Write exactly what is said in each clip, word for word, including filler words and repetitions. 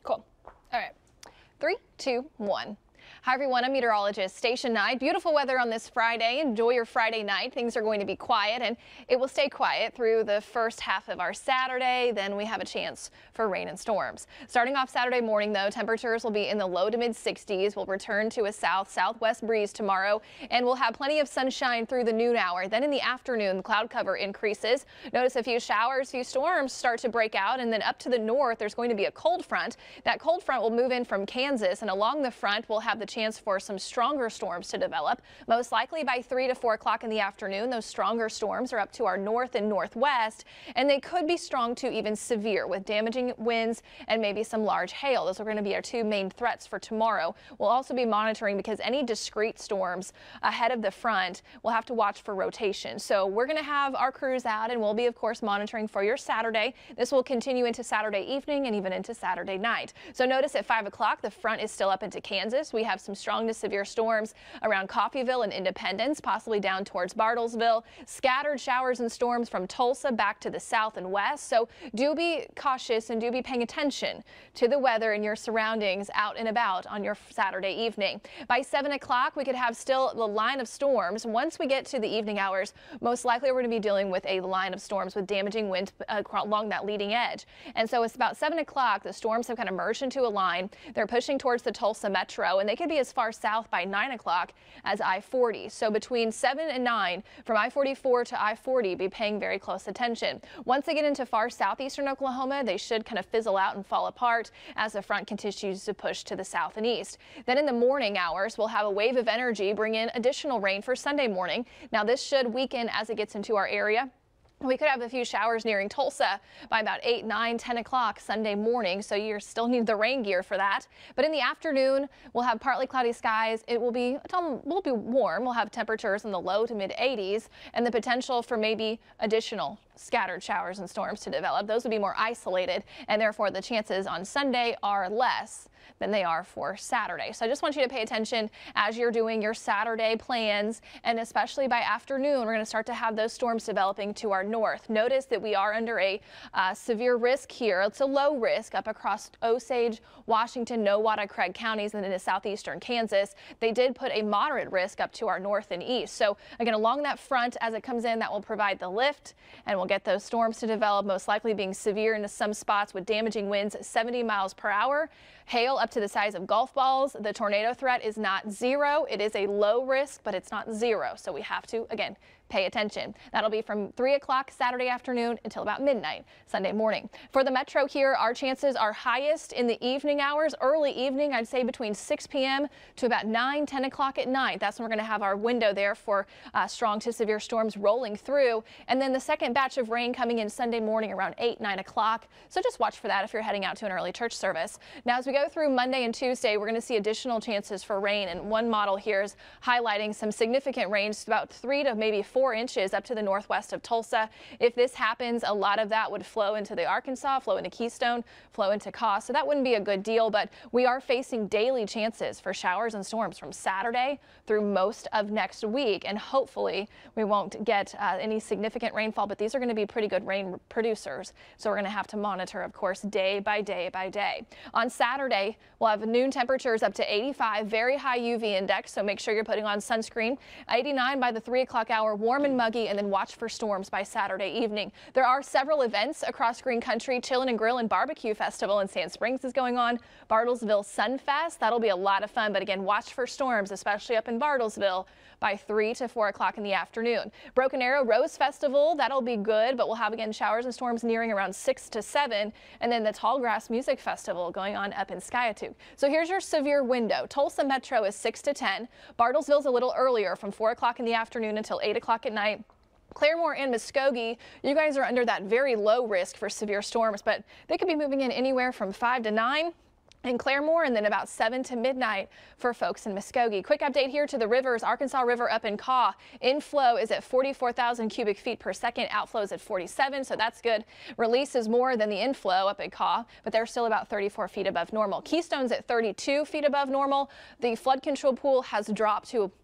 Cool. All right. Three, two, one. Hi everyone, I'm meteorologist Stacia Knight. Beautiful weather on this Friday. Enjoy your Friday night. Things are going to be quiet, and it will stay quiet through the first half of our Saturday. Then we have a chance for rain and storms. Starting off Saturday morning, though, temperatures will be in the low to mid sixties. We'll return to a south-southwest breeze tomorrow, and we'll have plenty of sunshine through the noon hour. Then in the afternoon, the cloud cover increases. Notice a few showers, few storms start to break out, and then up to the north, there's going to be a cold front. That cold front will move in from Kansas, and along the front, we'll have the chance for some stronger storms to develop, most likely by three to four o'clock in the afternoon. Those stronger storms are up to our north and northwest, and they could be strong to even severe with damaging winds and maybe some large hail. Those are going to be our two main threats for tomorrow. We'll also be monitoring because any discrete storms ahead of the front will have to watch for rotation. So we're going to have our crews out, and we'll be, of course, monitoring for your Saturday. This will continue into Saturday evening and even into Saturday night. So notice at five o'clock, the front is still up into Kansas. We have some strong to severe storms around Coffeyville and Independence, possibly down towards Bartlesville. Scattered showers and storms from Tulsa back to the south and west. So do be cautious and do be paying attention to the weather and your surroundings out and about on your Saturday evening. By seven o'clock, we could have still the line of storms. Once we get to the evening hours, most likely we're going to be dealing with a line of storms with damaging winds uh, along that leading edge. And so it's about seven o'clock. The storms have kind of merged into a line. They're pushing towards the Tulsa metro, and they could be as far south by nine o'clock as I forty. So between seven and nine from I forty-four to I forty, be paying very close attention. Once they get into far southeastern Oklahoma, they should kind of fizzle out and fall apart as the front continues to push to the south and east. Then in the morning hours, we'll have a wave of energy bring in additional rain for Sunday morning. Now this should weaken as it gets into our area. We could have a few showers nearing Tulsa by about eight, nine, ten o'clock Sunday morning, so you still need the rain gear for that. But in the afternoon, we'll have partly cloudy skies. It will be, will be warm. We'll have temperatures in the low to mid eighties and the potential for maybe additional scattered showers and storms to develop. Those would be more isolated, and therefore the chances on Sunday are less than they are for Saturday. So I just want you to pay attention as you're doing your Saturday plans, and especially by afternoon, we're going to start to have those storms developing to our north. Notice that we are under a uh, severe risk here. It's a low risk up across Osage, Washington, Nowata, Craig counties, and into southeastern Kansas. They did put a moderate risk up to our north and east. So again, along that front as it comes in, that will provide the lift, and we'll get those storms to develop, most likely being severe into some spots with damaging winds at seventy miles per hour. Hail up to the size of golf balls. The tornado threat is not zero. It is a low risk, but it's not zero. So we have to, again, pay attention. That'll be from three o'clock Saturday afternoon until about midnight Sunday morning. For the metro here, our chances are highest in the evening hours. Early evening, I'd say between six p m to about nine, ten o'clock at night. That's when we're going to have our window there for uh, strong to severe storms rolling through. And then the second batch of rain coming in Sunday morning around eight, nine o'clock. So just watch for that if you're heading out to an early church service. Now, as we go through Monday and Tuesday, we're going to see additional chances for rain. And one model here is highlighting some significant rains, about three to maybe four Four inches up to the northwest of Tulsa. If this happens, a lot of that would flow into the Arkansas, flow into Keystone, flow into Cass. So that wouldn't be a good deal, but we are facing daily chances for showers and storms from Saturday through most of next week. And hopefully we won't get uh, any significant rainfall, but these are going to be pretty good rain producers. So we're going to have to monitor, of course, day by day by day. On Saturday, we'll have noon temperatures up to eighty-five, very high U V index. So make sure you're putting on sunscreen. eighty-nine by the three o'clock hour, warm and muggy, and then watch for storms by Saturday evening. There are several events across Green Country. Chillin' and Grill and Barbecue Festival in Sand Springs is going on. Bartlesville Sunfest, that'll be a lot of fun, but again, watch for storms, especially up in Bartlesville by three to four o'clock in the afternoon. Broken Arrow Rose Festival, that'll be good, but we'll have again showers and storms nearing around six to seven, and then the Tallgrass Music Festival going on up in Skiatook. So here's your severe window. Tulsa Metro is six to ten. Bartlesville's a little earlier from four o'clock in the afternoon until eight o'clock at night. Claremore and Muskogee, you guys are under that very low risk for severe storms, but they could be moving in anywhere from five to nine. in Claremore, and then about seven to midnight for folks in Muskogee. Quick update here to the rivers. Arkansas River up in Caw. Inflow is at forty-four thousand cubic feet per second. Outflow is at forty-seven, so that's good. Release is more than the inflow up at Caw, but they're still about thirty-four feet above normal. Keystone's at thirty-two feet above normal. The flood control pool has dropped to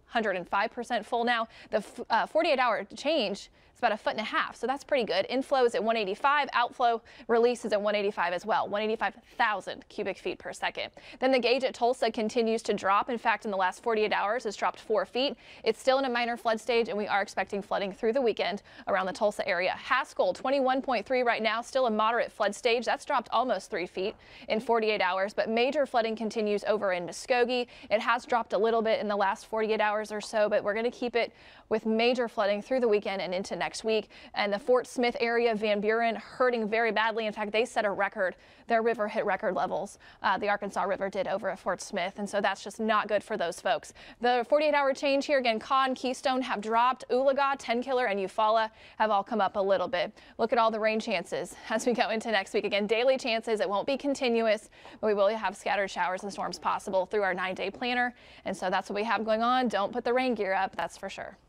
one hundred five percent full now. The uh, forty-eight hour change, it's about a foot and a half, so that's pretty good. Inflow is at one eighty-five, outflow release is at one eighty-five as well, one hundred eighty-five thousand cubic feet per second. Then the gauge at Tulsa continues to drop. In fact, in the last forty-eight hours, it's dropped four feet. It's still in a minor flood stage, and we are expecting flooding through the weekend around the Tulsa area. Haskell, twenty-one point three right now, still a moderate flood stage. That's dropped almost three feet in forty-eight hours, but major flooding continues over in Muskogee. It has dropped a little bit in the last forty-eight hours or so, but we're going to keep it with major flooding through the weekend and into next week. And the Fort Smith area, Van Buren, hurting very badly. In fact, they set a record. Their river hit record levels. Uh, the Arkansas River did over at Fort Smith, and so that's just not good for those folks. The forty-eight hour change here, again, Con, Keystone have dropped. Oologah, Ten Killer, and Eufaula have all come up a little bit. Look at all the rain chances as we go into next week. Again, daily chances. It won't be continuous, but we will have scattered showers and storms possible through our nine day planner. And so that's what we have going on. Don't put the rain gear up, that's for sure.